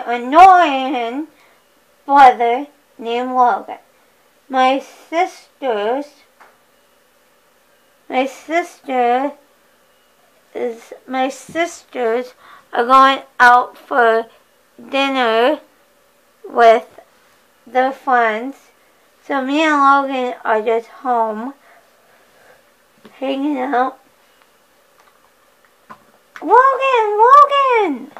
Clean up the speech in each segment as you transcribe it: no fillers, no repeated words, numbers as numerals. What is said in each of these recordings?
annoying brother named Logan. My sisters are going out for dinner with their friends. So me and Logan are just home, hanging out. Logan!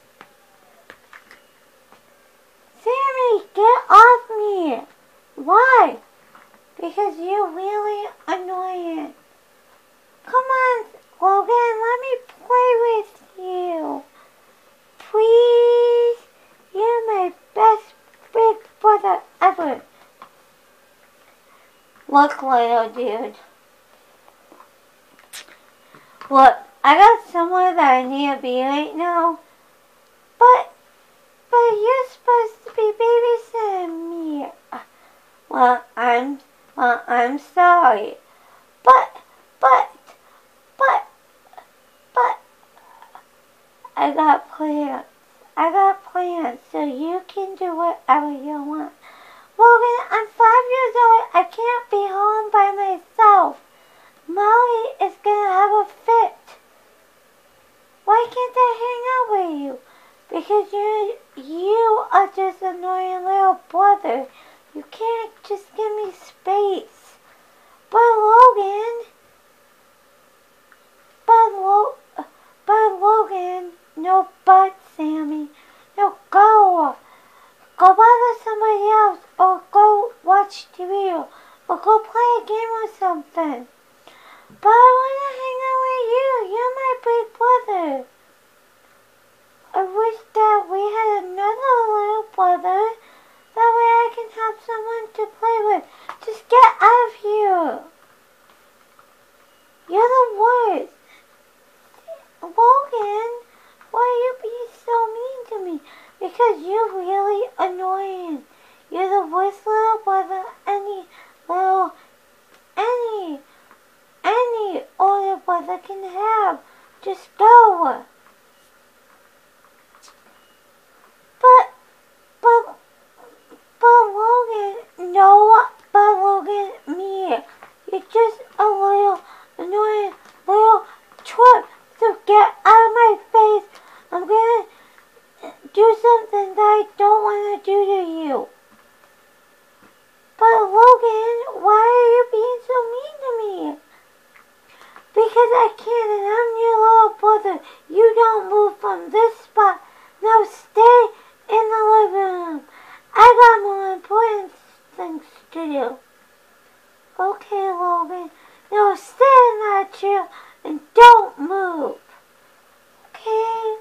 Sammy, get off me! Why? Because you're really annoying. Come on, Logan, let me play with you. Please? You're my best big brother ever. Look, little dude. Look, I got somewhere that I need to be right now. But you're supposed to be babysitting me. Well, I'm sorry. But I got plans, so you can do whatever you want. Logan, I'm 5 years old. I can't be home by myself. Molly is gonna have a fit. Why can't I hang out with you? Because you are just an annoying little brother. You can't just give me space. But Logan, no but, Sammy. No, go. Go bother somebody else, or go watch TV, or go play a game or something. But I want to hang out with you. You're my big brother. I wish that we had another little brother. That way I can have someone to play with. Just get out of here. You're the worst. Logan, why are you being so mean to me? Because you're really annoying. You're the worst little brother any older brother can have. Just go. But Logan, me. You're just a little annoying little twerp. So get out of my face. I'm gonna do something that I don't want to do to you. But Logan, why are you being so mean to me? Because I can, and I'm your little brother. You don't move from this spot. Now stay in the living room. I got more important things to do. Okay, Logan. Now stay in that chair and don't move. Okay?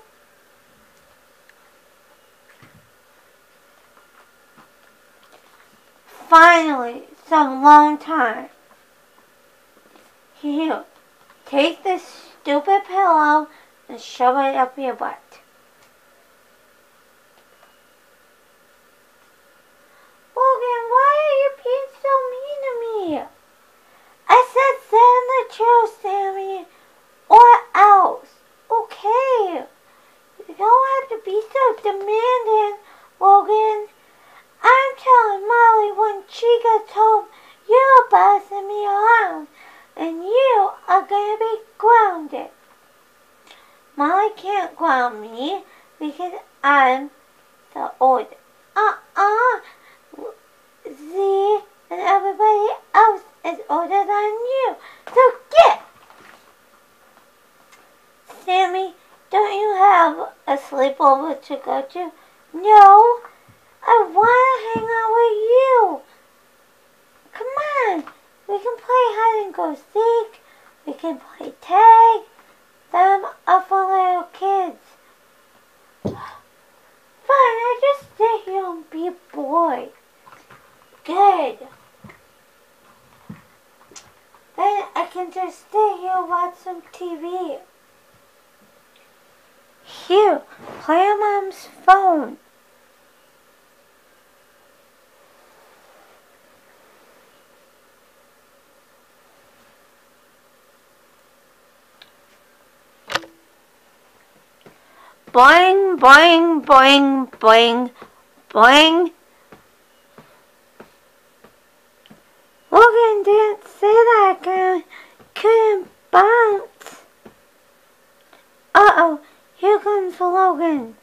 Finally, some long time. Here, take this stupid pillow and shove it up your butt. Logan, why are you being so mean to me? I said sit in the chair, Sammy, or else. Okay. You don't have to be so demanding, Logan. I'm telling Molly when she gets home, you're bossing me around, and you are gonna be grounded. Molly can't ground me because I'm the oldest. Z and everybody else is older than you. So get! Sammy, don't you have a sleepover to go to? No, I want to hang out with you. Come on, we can play hide and go seek. We can play tag. Them are for little kids. Fine, I'll just sit here and be bored. Good. Then I can just stay here and watch some TV. Here, play on Mom's phone. Boing, boing, boing, boing, boing. Logan didn't say that again. Couldn't bounce. Uh-oh, here comes Logan.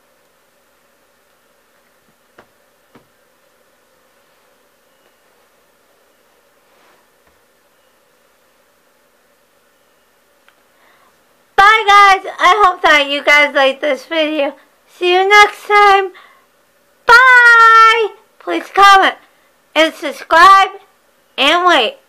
Bye guys, I hope that you guys liked this video. See you next time. Bye! Please comment and subscribe and wait.